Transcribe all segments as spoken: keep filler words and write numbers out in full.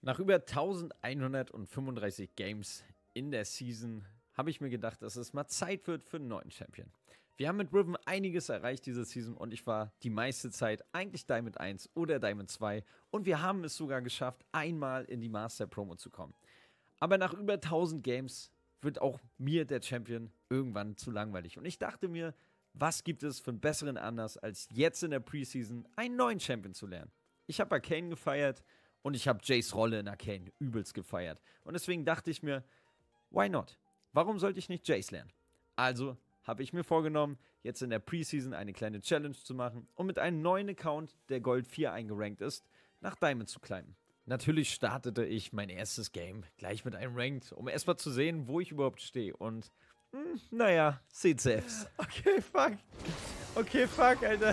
Nach über elfhundertfünfunddreißig Games in der Season habe ich mir gedacht, dass es mal Zeit wird für einen neuen Champion. Wir haben mit Riven einiges erreicht diese Season und ich war die meiste Zeit eigentlich Diamond eins oder Diamond zwei und wir haben es sogar geschafft, einmal in die Master Promo zu kommen. Aber nach über tausend Games wird auch mir der Champion irgendwann zu langweilig und ich dachte mir, was gibt es für einen besseren Anlass, als jetzt in der Preseason einen neuen Champion zu lernen? Ich habe Arcane gefeiert und ich habe Jace Rolle in Arcane übelst gefeiert. Und deswegen dachte ich mir, why not? Warum sollte ich nicht Jace lernen? Also habe ich mir vorgenommen, jetzt in der Preseason eine kleine Challenge zu machen und mit einem neuen Account, der Gold vier eingerankt ist, nach Diamond zu climben. Natürlich startete ich mein erstes Game gleich mit einem Ranked, um erstmal zu sehen, wo ich überhaupt stehe. Und, mh, naja, seht selbst. Okay, fuck. Okay, fuck, Alter.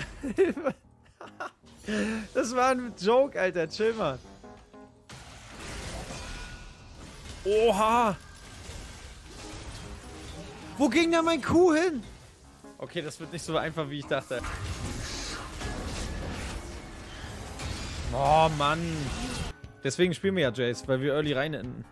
Das war ein Joke, Alter. Chill mal. Oha! Wo ging da mein Kuh hin? Okay, das wird nicht so einfach, wie ich dachte. Oh, Mann. Deswegen spielen wir ja Jace, weil wir early rein enden.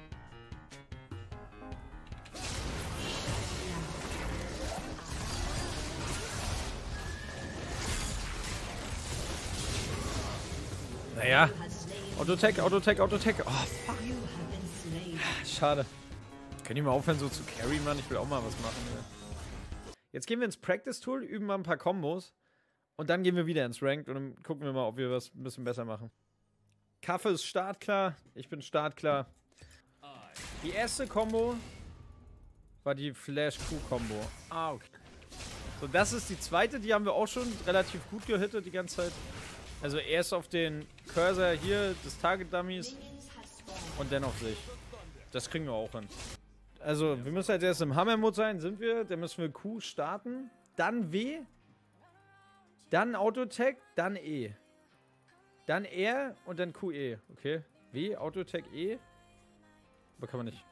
Naja. Autotech, Autotech, Autotech. Oh, fuck. Schade. Könnt ihr mal aufhören, so zu carry, Mann? Ich will auch mal was machen. Ja. Jetzt gehen wir ins Practice-Tool, üben mal ein paar Kombos. Und dann gehen wir wieder ins Ranked und dann gucken wir mal, ob wir was ein bisschen besser machen. Kaffe ist startklar. Ich bin startklar. Die erste Kombo war die Flash-Q-Kombo. Ah, okay. So, das ist die zweite. Die haben wir auch schon relativ gut gehittet die ganze Zeit. Also erst auf den Cursor hier des Target-Dummies und dann auf sich. Das kriegen wir auch hin. Also, wir müssen halt erst im Hammer-Mode sein, sind wir. Dann müssen wir Q starten, dann W, dann Autotech, dann E. Dann R und dann Q E. Okay. W, Autotech, E. Aber kann man nicht.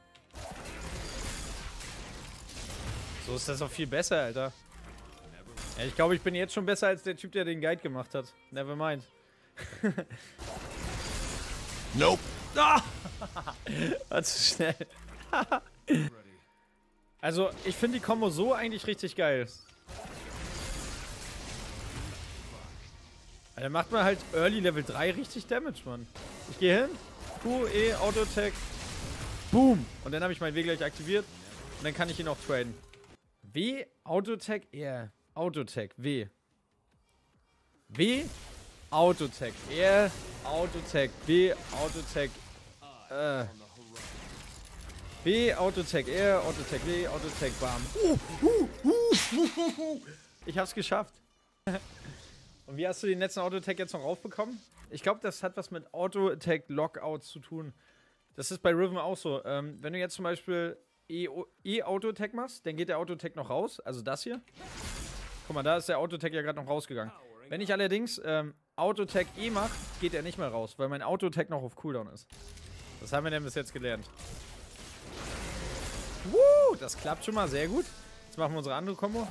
So ist das auch viel besser, Alter. Ja, ich glaube, ich bin jetzt schon besser als der Typ, der den Guide gemacht hat. Never mind. Nope. Ah! War zu schnell. Also, ich finde die Kombo so eigentlich richtig geil. Da macht man halt Early Level drei richtig Damage, Mann. Ich gehe hin, Q, E, Autotech, Boom. Und dann habe ich meinen W gleich aktiviert. Und dann kann ich ihn auch traden. W, Autotech, R, Autotech, W. W, Autotech, R, Autotech, B, Autotech, äh. B, Autotech, R, Autotech, W, Autotech, Bam. Uh, uh, uh. Ich hab's geschafft. Und wie hast du den letzten Autotech jetzt noch raufbekommen? Ich glaube, das hat was mit Autotech Lockouts zu tun. Das ist bei Riven auch so. Ähm, wenn du jetzt zum Beispiel E-Autotech machst, dann geht der Autotech noch raus. Also das hier. Guck mal, da ist der Autotech ja gerade noch rausgegangen. Wenn ich allerdings ähm, Autotech E mache, geht er nicht mehr raus, weil mein Autotech noch auf Cooldown ist. Das haben wir denn bis jetzt gelernt. Woo, das klappt schon mal sehr gut. Jetzt machen wir unsere andere Kombo.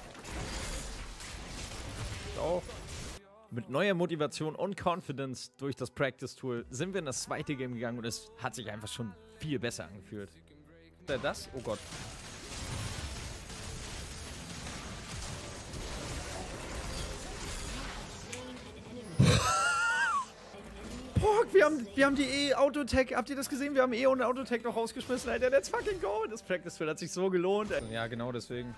Auch. Mit neuer Motivation und Confidence durch das Practice-Tool sind wir in das zweite Game gegangen und es hat sich einfach schon viel besser angefühlt. Das? Oh Gott. Boah, wir haben, wir haben die E-Autotech, habt ihr das gesehen? Wir haben E und Autotech noch rausgeschmissen, Alter. Let's fucking go. Das Practice-Tool hat sich so gelohnt, ey. Ja, genau deswegen.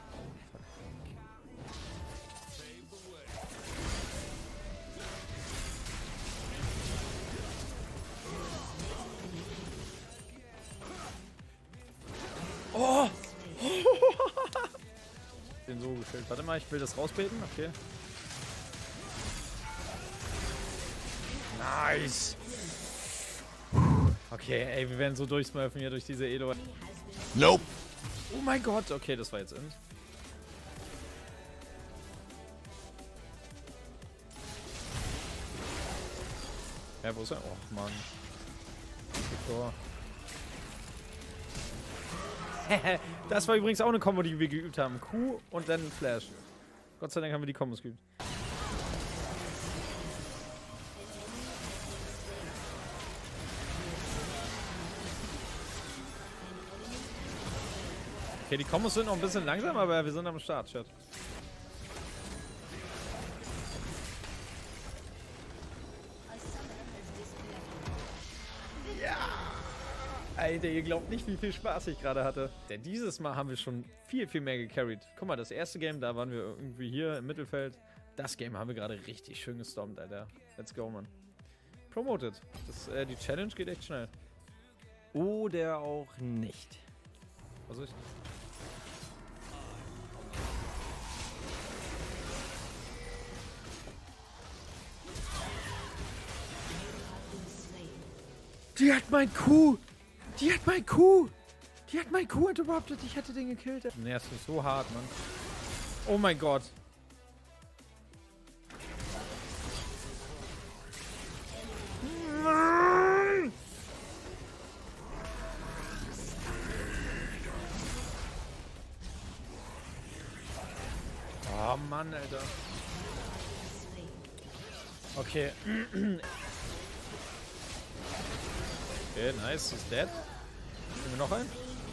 Oh! Ich bin so gefällt. Warte mal, ich will das rausbeten. Okay. Nice! Okay, ey, wir werden so durchsmurfen hier durch diese Elo. Nope. Oh mein Gott! Okay, das war jetzt in. Ja, wo ist er? Och, Mann. Tor. Das war übrigens auch eine Kombo, die wir geübt haben. Q und dann Flash. Gott sei Dank haben wir die Kombos geübt. Okay, die Kombos sind noch ein bisschen langsam, aber wir sind am Start, Chat. Ja! Alter, ihr glaubt nicht, wie viel Spaß ich gerade hatte. Denn dieses Mal haben wir schon viel, viel mehr gecarried. Guck mal, das erste Game, da waren wir irgendwie hier im Mittelfeld. Das Game haben wir gerade richtig schön gestompt, Alter. Let's go, Mann. Promoted. Das, äh, die Challenge geht echt schnell. Oder auch nicht. Was ist? Die hat mein Kuh! Die hat mein Kuh! Die hat mein Kuh interrupted. Ich hätte den gekillt. Nee, es ist so hart, Mann. Oh mein Gott. Nein! Oh Mann, Alter. Okay. Okay, nice. He's dead. Nehmen wir noch einen?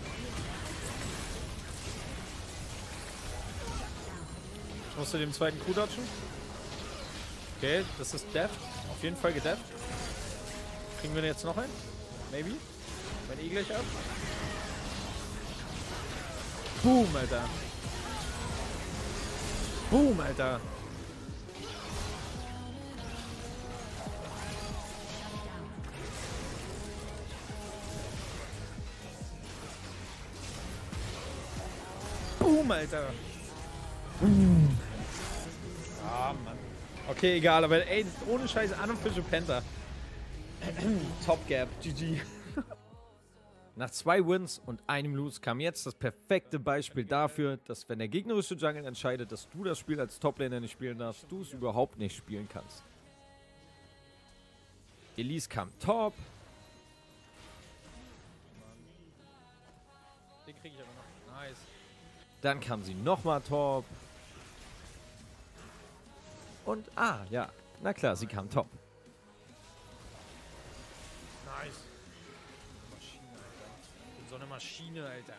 Ich musste dem zweiten Q dodgen. Okay, das ist death. Auf jeden Fall gedefft. Kriegen wir jetzt noch einen? Maybe? Mein E gleich ab. Boom, Alter. Boom, Alter. Boom, Alter. Boom. Ah, Mann. Okay, egal, aber ey, ohne Scheiß, Unofficial Penta. Top Gap, G G. Nach zwei Wins und einem Lose kam jetzt das perfekte Beispiel dafür, dass wenn der gegnerische Jungle entscheidet, dass du das Spiel als Toplaner nicht spielen darfst, du es überhaupt nicht spielen kannst. Elise kam top. Den krieg ich aber noch. Nice. Dann kam sie nochmal top. Und, ah, ja, na klar, sie kam top. Nice. Maschine, Alter. Ich bin so eine Maschine, Alter.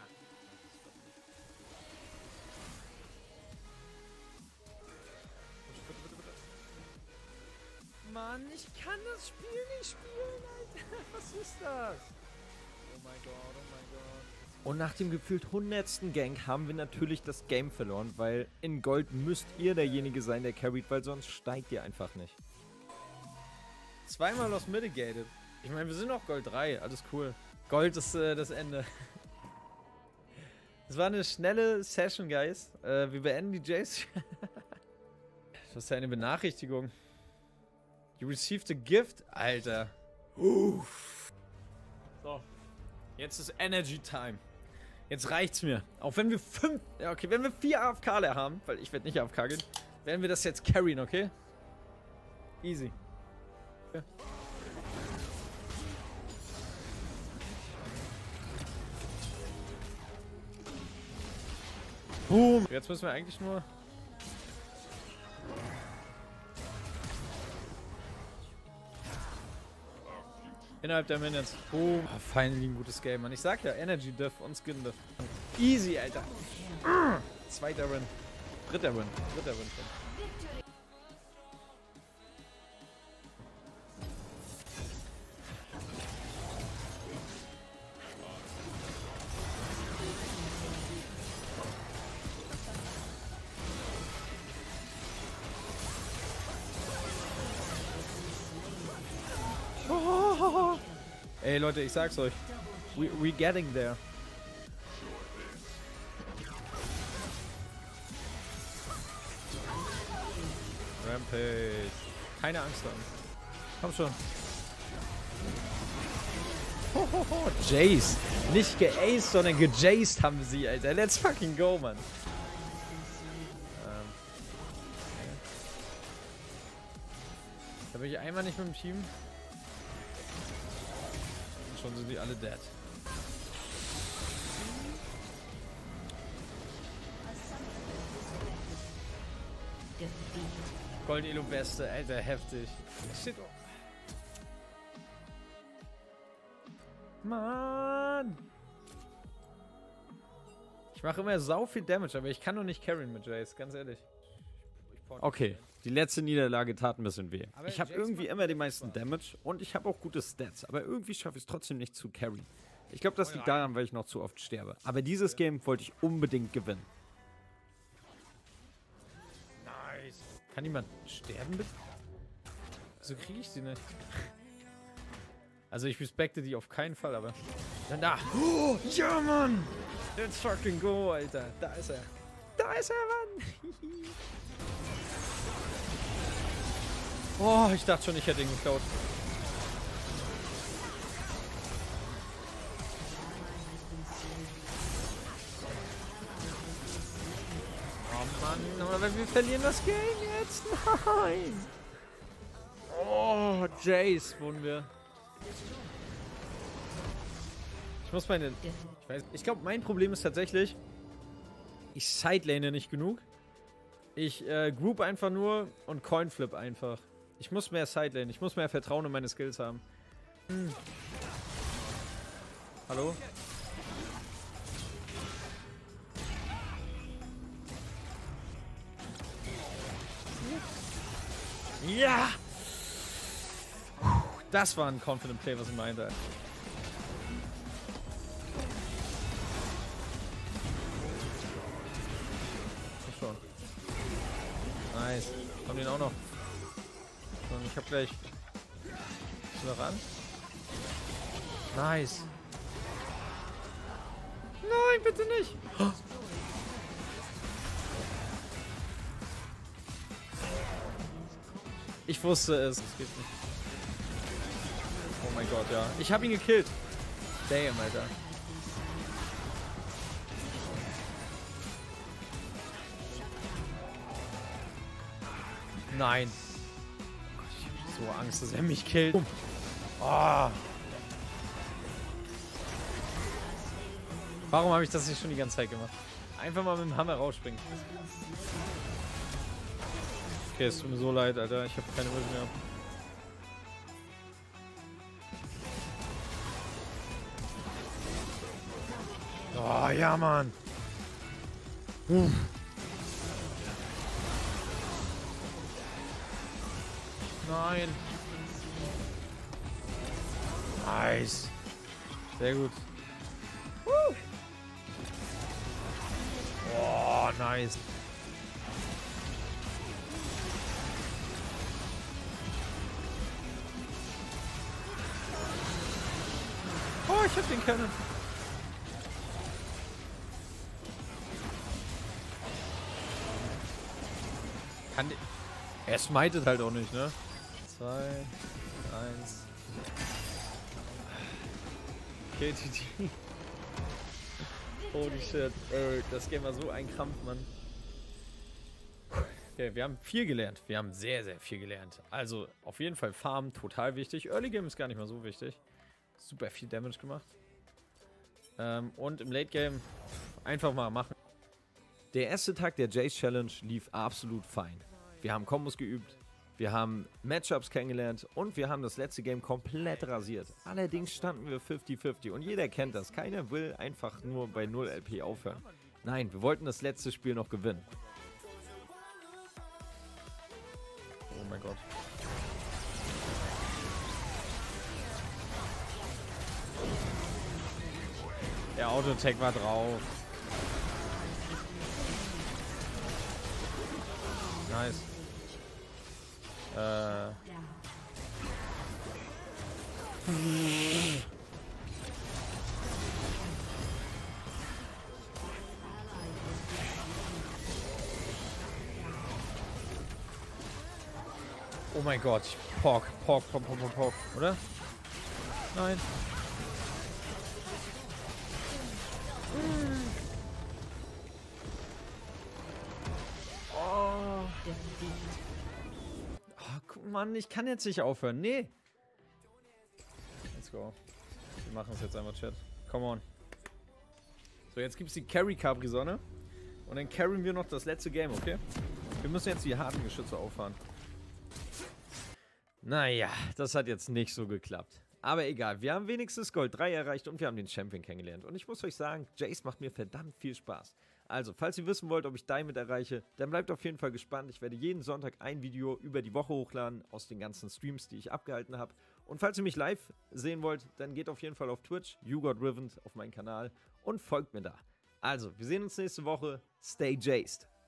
Bitte, bitte, bitte. Mann, ich kann das Spiel nicht spielen, Alter. Was ist das? Oh mein Gott, oh mein Gott. Und nach dem gefühlt hundertsten Gank haben wir natürlich das Game verloren, weil in Gold müsst ihr derjenige sein, der carried, weil sonst steigt ihr einfach nicht. Zweimal los mitigated. Ich meine, wir sind noch Gold drei, alles cool. Gold ist äh, das Ende. Es war eine schnelle Session, Guys. Äh, wir beenden die Jace. Das ist ja eine Benachrichtigung. You received a gift? Alter. Uff. So. Jetzt ist Energy Time. Jetzt reicht's mir. Auch wenn wir fünf... Ja, okay, wenn wir vier A F K leer haben, weil ich werde nicht A F K gehen, werden wir das jetzt carryen, okay? Easy. Okay. Boom. Jetzt müssen wir eigentlich nur... Innerhalb der Minutes. Boom. Oh, finally ein gutes Game, Mann. Ich sag ja, Energy Diff und Skin Diff. Easy, Alter. Zweiter Win. Dritter Win. Dritter Win schon. Ey Leute, ich sag's euch. We, we getting there. Rampage. Keine Angst haben. Komm schon. Hohoho, Jace. Nicht geaced, sondern gejaced haben sie, Alter. Let's fucking go, Mann. Ähm. Da bin ich einmal nicht mit dem Team. Schon sind die alle dead. Gold Elo Beste, Alter, heftig. Shit. Mann! Ich mache immer sau viel Damage, aber ich kann nur nicht carryen mit Jace, ganz ehrlich. Okay, die letzte Niederlage tat ein bisschen weh. Ich habe irgendwie immer den meisten Damage und ich habe auch gute Stats, aber irgendwie schaffe ich es trotzdem nicht zu carryen. Ich glaube, das liegt daran, weil ich noch zu oft sterbe. Aber dieses Game wollte ich unbedingt gewinnen. Nice. Kann jemand sterben, bitte? Wieso kriege ich sie nicht? Also ich respekte die auf keinen Fall, aber... Dann da. Oh, ja, Mann! Let's fucking go, Alter. Da ist er. Da ist er, Mann! Oh, ich dachte schon, ich hätte ihn geklaut. Oh Mann, aber wir verlieren das Game jetzt. Nein! Oh, Jace wurden wir. Ich muss meine... Ich weiß... Ich glaube, mein Problem ist tatsächlich, ich sidelane nicht genug. Ich äh, group einfach nur und Coinflip einfach. Ich muss mehr sidelane. Ich muss mehr Vertrauen in meine Skills haben. Hm. Hallo? Ja! Das war ein Confident Play, was ich meinte. Schon. Nice. Kommt den auch noch. Und ich hab gleich... Ist er ran? Nice. Nein, bitte nicht. Ich wusste es. Es geht nicht. Oh mein Gott, ja. Ich hab ihn gekillt. Damn, Alter. Nein. Ich hab so Angst, dass er mich killt. Oh. Warum habe ich das nicht schon die ganze Zeit gemacht? Einfach mal mit dem Hammer rausspringen. Okay, es tut mir so leid, Alter. Ich habe keine Ulti mehr. Oh, ja, Mann. Uff. Nein. Nice. Sehr gut. Woo. Oh, nice. Oh, ich hab den Cannon. Kann die... Er smitet halt auch nicht, ne? Zwei, eins. Okay, T T. Holy shit. Ey, das Game war so ein Krampf, Mann. Okay, wir haben viel gelernt. Wir haben sehr, sehr viel gelernt. Also, auf jeden Fall Farm, total wichtig. Early Game ist gar nicht mal so wichtig. Super viel Damage gemacht. Ähm, und im Late Game einfach mal machen. Der erste Tag der Jace Challenge lief absolut fein. Wir haben Kombos geübt, wir haben Matchups kennengelernt und wir haben das letzte Game komplett rasiert. Allerdings standen wir fünfzig fünfzig und jeder kennt das. Keiner will einfach nur bei null L P aufhören. Nein, wir wollten das letzte Spiel noch gewinnen. Oh mein Gott. Der Auto-Attack war drauf. Nice. Äh. Oh mein Gott. Pork, Pork, Pork, Pork, Pork, Pork. Oder? Nein. Oh. Oh, Mann, ich kann jetzt nicht aufhören. Nee. Let's go. Wir machen es jetzt einfach, Chat. Come on. So, jetzt gibt es die Carry Capri-Sonne. Und dann carryen wir noch das letzte Game, okay? Wir müssen jetzt die harten Geschütze auffahren. Naja, das hat jetzt nicht so geklappt. Aber egal, wir haben wenigstens Gold drei erreicht und wir haben den Champion kennengelernt. Und ich muss euch sagen, Jace macht mir verdammt viel Spaß. Also, falls ihr wissen wollt, ob ich Diamond erreiche, dann bleibt auf jeden Fall gespannt. Ich werde jeden Sonntag ein Video über die Woche hochladen aus den ganzen Streams, die ich abgehalten habe. Und falls ihr mich live sehen wollt, dann geht auf jeden Fall auf Twitch, YouGotRiven auf meinen Kanal und folgt mir da. Also, wir sehen uns nächste Woche. Stay Jaced.